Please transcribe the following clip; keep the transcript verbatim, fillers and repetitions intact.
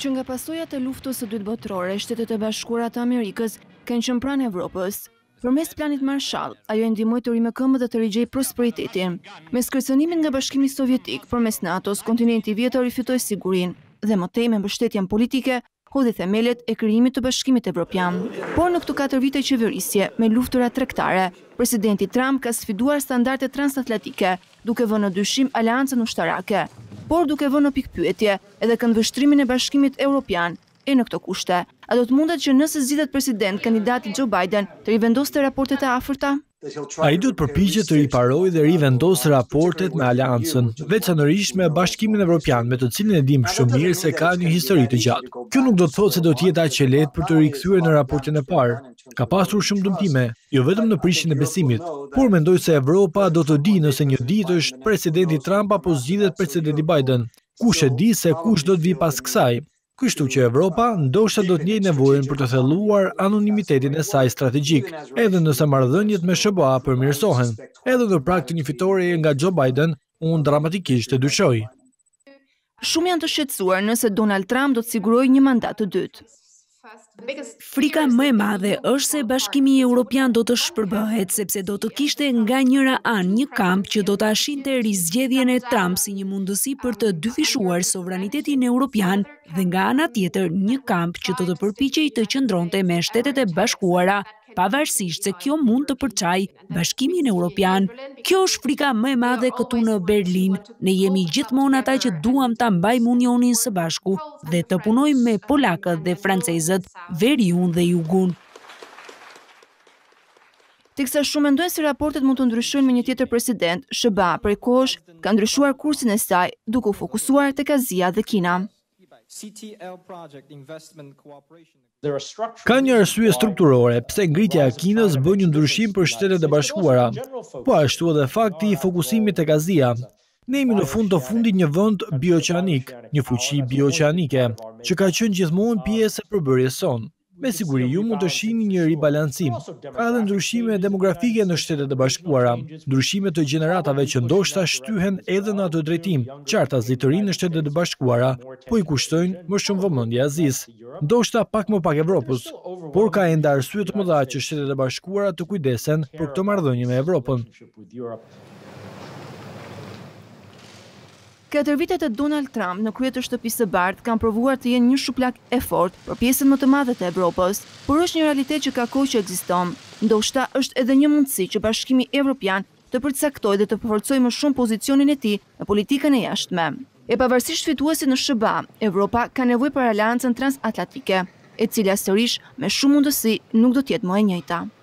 Që nga pasojat e luftës së dytë botërore, Shtetet e Bashkuara të Amerikës kanë qenë pranë Evropës. Përmes planit Marshall, ajo e ndihmoi të rimëkëmbë dhe të rigjej prosperitetin. Me skërcënimin nga Bashkimi Sovjetik përmes NATO-s, kontinenti vjetër rifytoi sigurinë dhe më tej me mbështetjen politike hodhi themelet e krijimit të Bashkimit Evropian. Por në këto katër vite qeverisje me luftëra tregtare, presidenti Trump ka sfiduar standardet transatlantike, duke vënë në dyshim aleancën ushtarake, por duke vënë në pikpyetje edhe këndvështrimin e Bashkimit Evropian. E në këto kushte, a do të mundet që nëse zgjidhet president kandidati Joe Biden të rivendoste raportet e afërta? Ai duhet përpiqet të riparojë dhe rivendosë raportet me aleancën, veçanërisht me Bashkimin Evropian, me të cilin e dim shumë mirë se ka një histori të gjatë. Kjo nuk do të thotë se do të jetë aq e lehtë për të rikthyer në raportin e parë. Ka pasur shumë dëmtime, jo vetëm në prishjen e besimit, por mendoj se Evropa do të di nëse një ditë është presidenti Trump apo zgjidhet presidenti Biden. Kush e di se kush do të vi pas kësaj? Kështu që Evropa ndoshta do të njejë nevojën për të thelluar anonimitetin e saj strategjik, edhe nëse marrëdhëniet me S B A përmirësohen. Edhe në prag të një fitoreje nga Joe Biden, unë dramatikisht e dyshoj. Shumë janë të shqetësuar nëse Donald Trump do të sigurojë një mandat të dytë. Frika më e madhe është se Bashkimi Evropian do të shpërbëhet, sepse do të kishte nga njëra anë një kamp që do të ashinte rizgjedhjen e Trump si një mundësi për të dyfishuar sovranitetin evropian dhe nga ana tjetër një kamp që do të përpiqej të qëndronte me Shtetet e Bashkuara, pavarësisht se kjo mund të përçajë Bashkimin Evropian. Kjo është frika më e madhe këtu në Berlin. Ne jemi gjithmonë ata që duam ta mbajmë Unionin së Bashku dhe të punojmë me polakët dhe francezët, veriun dhe jugun. Teksa shumë mendojnë se raportet mund të ndryshojnë me një tjetër president, S B A prej kohësh ka ndryshuar kursin e saj, duke u fokusuar tek Azia dhe Kina. Ka një arsye strukturore pse ngritja e Kinës bën një ndryshim për Shtetet e Bashkuara, po ashtu edhe fakti i fokusimit tek Azia. Ne jemi në fund të fundit një vend bioqeanik, një fuqi bioqeanike, që ka qenë gjithmonë pjesë e përbërjes sonë. Me siguri ju mund të shihni një ribalancim. Ka edhe ndryshime demografike në Shtetet e Bashkuara, ndryshime të gjeneratave që ndoshta shtyhen edhe në atë drejtim. Qarta zitërinë në Shtetet e Bashkuara po i kushtojnë më shumë vëmendje Azisë. Ndoshta pak më pak Evropës, por ka ende arsye të mëdha që Shtetet e Bashkuara të kujdesen për këtë marrëdhënie me Evropën. Katër vitet e Donald Trump në krye të shtëpisë së bardhë kanë provuar të jenë një shuplak e fortë për pjesën më të madhe të Evropës, por është një realitet që ka kohë që ekziston. Ndoshta është edhe një mundësi që Bashkimi Evropian të përcaktojë dhe të forcojë më shumë pozicionin e tij në politikën e jashtme. E pavarësisht fituesit në S B A, Evropa ka nevojë për aleancën transatlantike, e cila sërish me shumë mundësi nuk do të jetë më e njëjta.